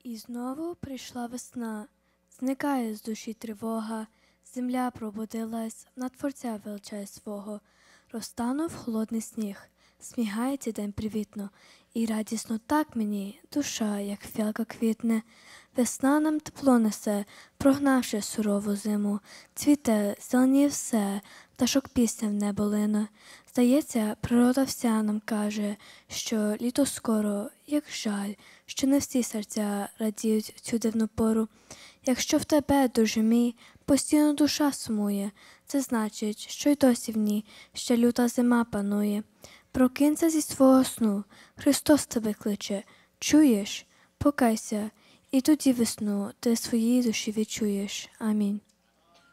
І знову прийшла весна, зникає з душі тривога, земля пробудилась, на Творця величає свого. Розтанув холодний сніг, смігається день привітно, і радісно так мені, душа, як фіалка квітне. Весна нам тепло несе, прогнавши сурову зиму, цвіте, зеленіє все, пташок пісня в небо лине. Здається, природа вся нам каже, що літо скоро, як жаль, що не всі серця радіють в цю дивну пору. Якщо в тебе, дуже мій, постійно душа сумує, це значить, що й досі в ній ще люта зима панує. Прокинься зі свого сну, Христос тебе кличе, чуєш? Покайся, і тоді весну ти своїй душі відчуєш. Амінь.